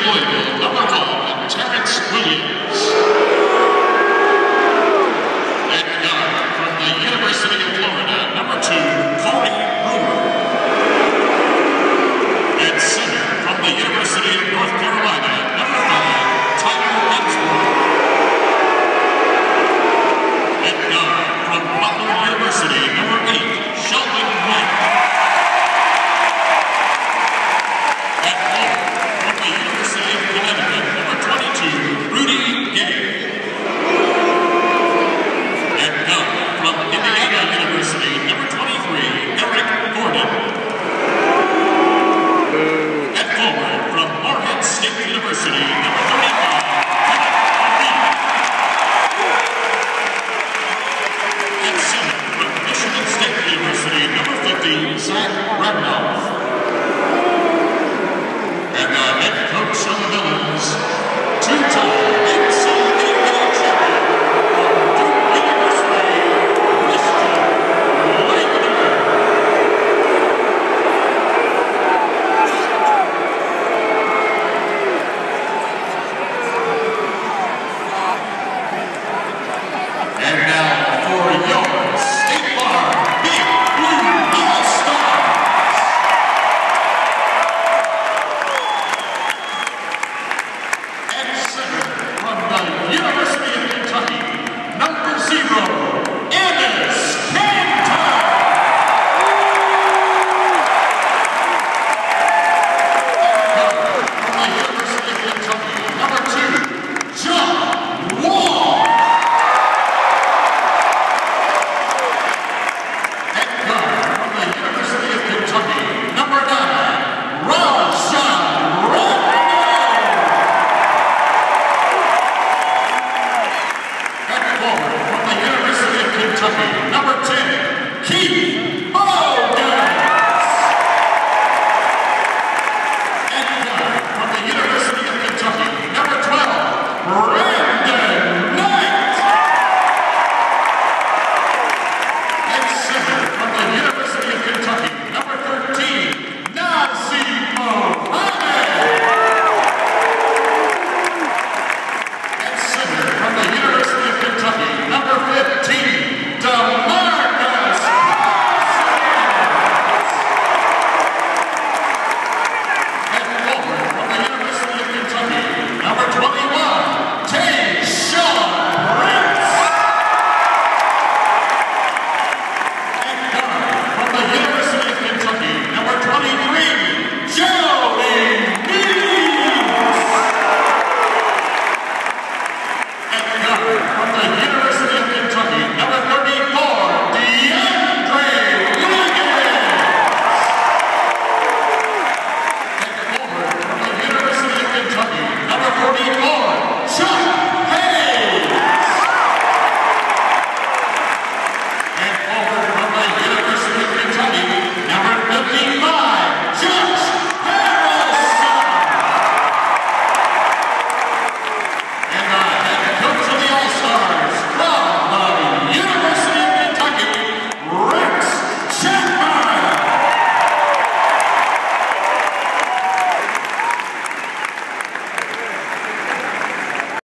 Louisville, number 1, Terrence Williams. At guard from the University of Florida, number 2, Corey Brewer. At center from the University of North Carolina, number 5, Tyler Hemsworth. At guard from Butler University, number 8, Sheldon White. At forward from the University of Connecticut, number 22, Rudy Gay. At guard from Indiana University, number 23, Eric Gordon. At forward from Morehead State University, number